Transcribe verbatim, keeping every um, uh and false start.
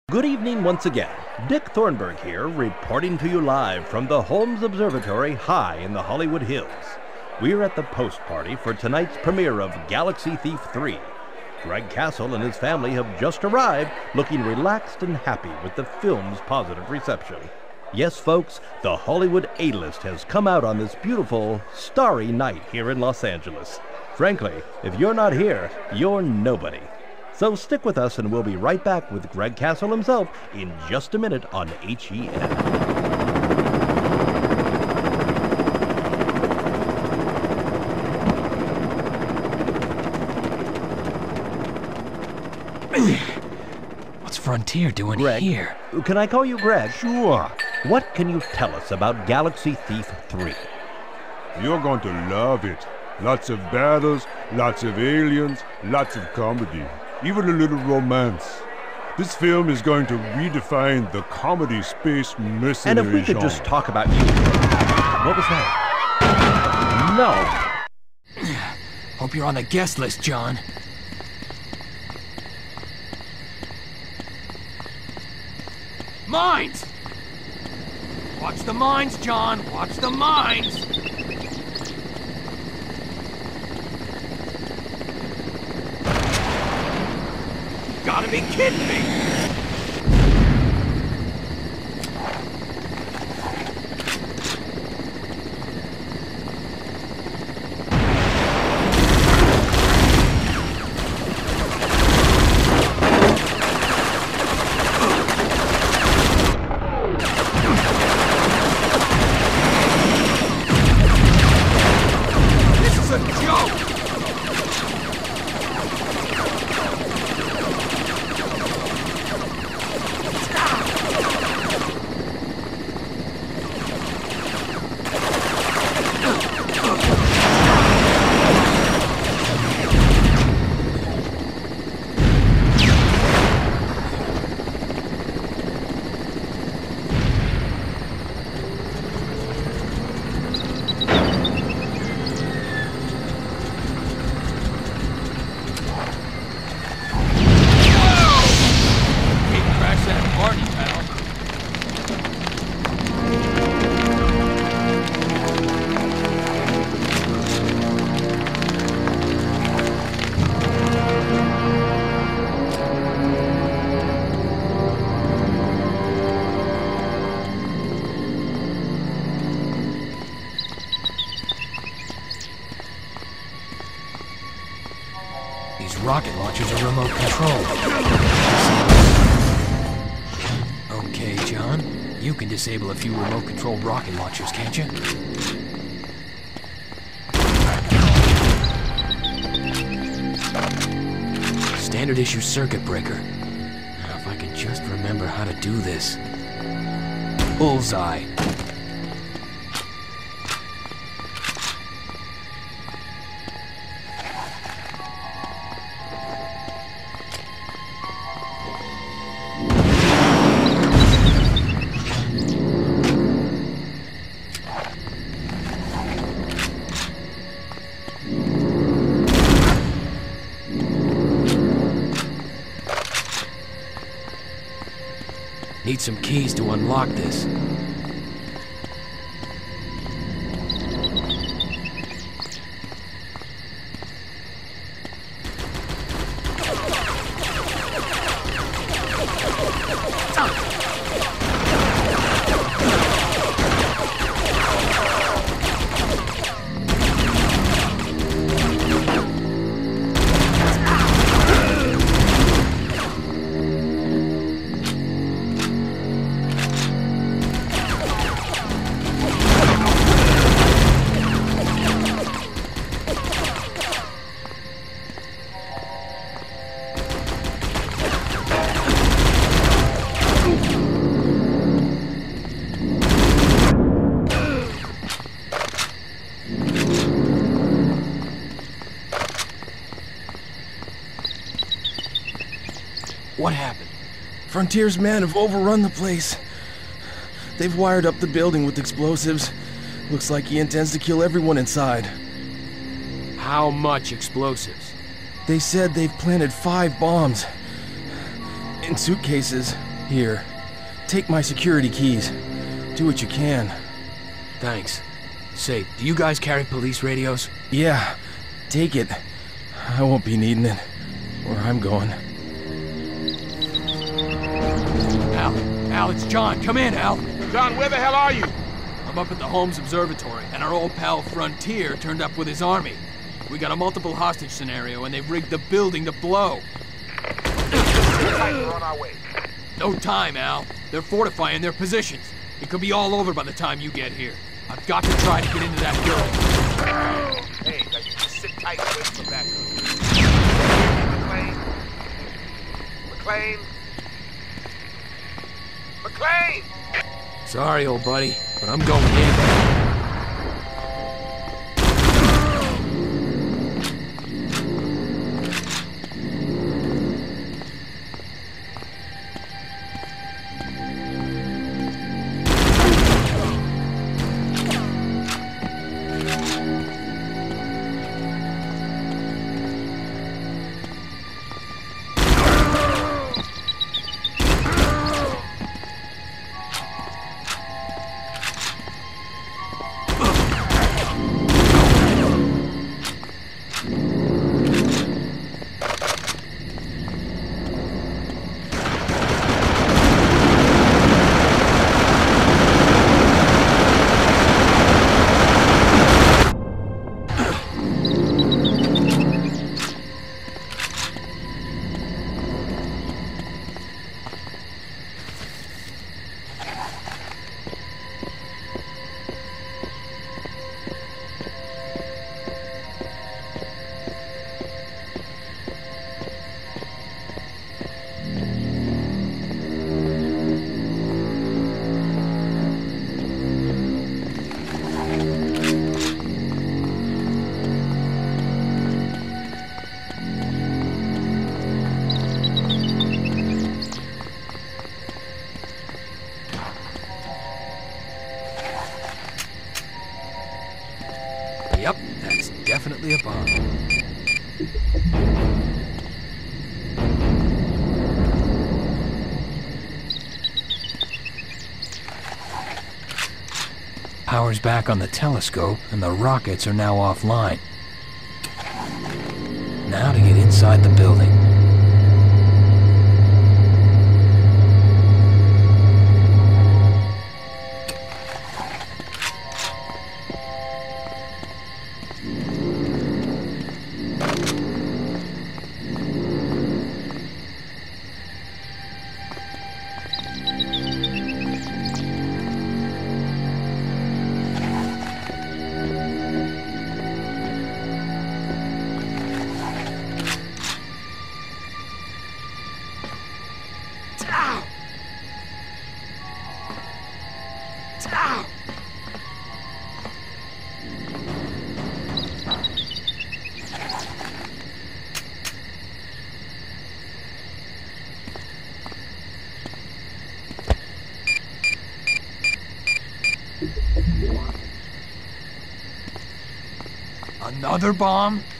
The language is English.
Good evening once again. Dick Thornburg here, reporting to you live from the Holmes Observatory high in the Hollywood Hills. We're at the post party for tonight's premiere of Galaxy Thief three. Greg Castle and his family have just arrived, looking relaxed and happy with the film's positive reception. Yes, folks, the Hollywood A-list has come out on this beautiful, starry night here in Los Angeles. Frankly, if you're not here, you're nobody. So stick with us and we'll be right back with Greg Castle himself in just a minute on H E N. What's Frontier doing Greg, here? Can I call you Greg? Sure. What can you tell us about Galaxy Thief three? You're going to love it. Lots of battles, lots of aliens, lots of comedy. Even a little romance. This film is going to redefine the comedy space mercenary And if we could genre. just talk about you. What was that? No. Hope you're on the guest list, John. Mines! Watch the mines, John! Watch the mines! Gotta be kidding me! This is a joke! These rocket launchers are remote controlled. Okay, John. You can disable a few remote-controlled rocket launchers, can't you? Standard issue circuit breaker. Now, if I could just remember how to do this. Bullseye. Need some keys to unlock this. What happened? Frontier's men have overrun the place. They've wired up the building with explosives. Looks like he intends to kill everyone inside. How much explosives? They said they've planted five bombs. In suitcases. Here, take my security keys. Do what you can. Thanks. Say, do you guys carry police radios? Yeah, take it. I won't be needing it. Where I'm going. Al, Al, it's John. Come in, Al. John, where the hell are you? I'm up at the Holmes Observatory, and our old pal Frontier turned up with his army. We got a multiple hostage scenario, and they've rigged the building to blow. We're on our way. No time, Al. They're fortifying their positions. It could be all over by the time you get here. I've got to try to get into that building. Hey, now you just sit tight and wait for backup. McLane? McLane? McLane! Sorry, old buddy, but I'm going in. Yep, that's definitely a bomb. Power's back on the telescope, and the rockets are now offline. Now to get inside the building. Another bomb?